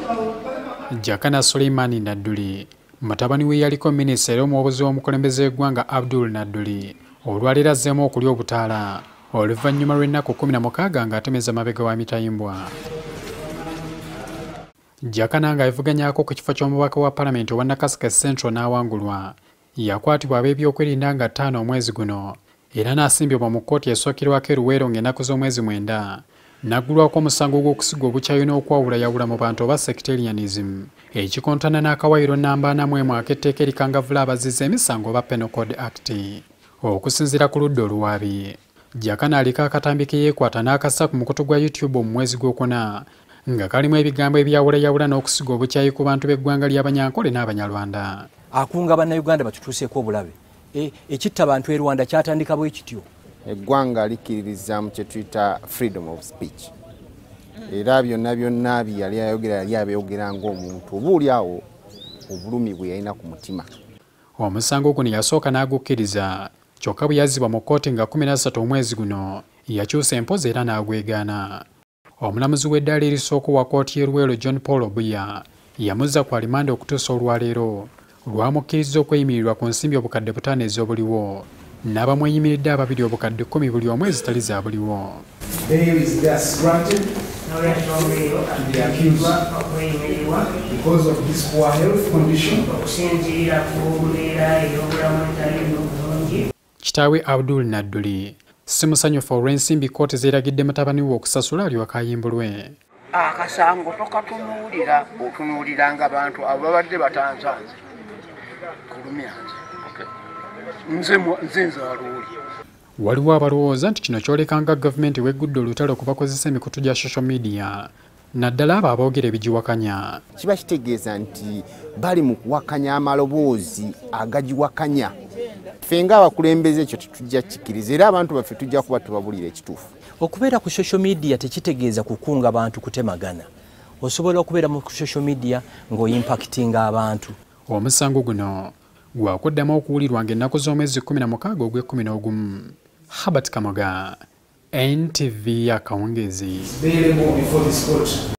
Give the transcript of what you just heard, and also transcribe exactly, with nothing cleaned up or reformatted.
Jakana Suleiman Nadduli, mutabani weyaliko Minisiter omuwobozi w'omukulembeze w'eggwanga Abdul Nadduli, olwaleero azzeemu okulya obutaala oluvannyuma lw'ennaku kumi na mukaaga ng'atemeza mabega wa mitayimbwa. Jakana ng'avuganyaako ku kifo ky'omubaka wa Paalamenti owa Nakaseke Central n'awangulwa, yakwatibwa ab'ebyokwerinda nga ttaano omwezi guno era n'asimbibwa mu kkooti esookerwako eruweero ng'ennaku z'omwezi mwenda. Naggulwako omusango gw'okusiga obukyayi n'okwawulayawula mu bantu oba sectarianism, ekikontana n'akawaayiro nnamba ana mu emu ak'etteeka erikangavvula abazize emisango oba Penal Code Act. Okusinziira ku ludda oluwaabi, Jakana aliko akatambi ke yeekwata n'akassa ku mukutu gwa YouTube mu mwezi gw'okuna nga kalimu ebigambo ebyawulayawula n'okusiga obukyayi ku bantu b'eggwanga ly'Abanyankole n'Abanyarwanda. Akunga bannayuganda batutuuseeko obulabe. Ekitta bantu e Rwanda kyatandika bwe kityo. Eggwanga likiririza mu kye tuyita freedom of speech. Era byonna byonna byali ayogera yali abyogera ng'omuntu obuulyawo obulumi bwe yalina ku mutima. Omusango guno yasooka n'agukkiriza, kyokka bwe yazzibwa mu kkooti nga kumi na ssatu omwezi guno yakyusa empozi era n'agwegaana. Omulamuzi w'eddaala erisooka wa kkooti y'Eluweero John Paul Obuya yamuzza ku alimanda okutuusa olwaleero lwamukkiriza okweyimirirwa ku nsimbi obukadde butaano ez'obuliwo n'abamweyimiridde ababiri obukadde kkumi buli omu ezitali za buliwo. Kitaawe Abdul Nadduli si musanyufu olw'ensimbi kkooti zeeragidde mutabani we okusasula alyoka ayimbulwe. Akasango tokatunuulira otunuuliranga abantu abo babadde batanzanze kulumyanze nze nze aluuli. Waliwo abalowooza nti kino kyolekanga gavumenti weggudde olutalo okubakozesa emikutu gya social media naddala abo aboogera ebigiwakanya. Kiba kitegeeza nti bali mu kuwakanya amaloboozi agagiwakanya. Ffe ng'abakulembeze ekyo tetujja kikiriza era abantu baffe tujja kuba tubabulira ekituufu. Okubeera ku social media tekitegeeza kukunga abantu kutemagana. Osobola okubeera mu social media ng'oyimpactinga abantu. Omusango guno gwakuddamu okuwulirwa ng'ennaku z'omwezi kumi na mukaaga ogw'ekkumi n'ogumu. Habat Kamoga, N T V Akawungeezi.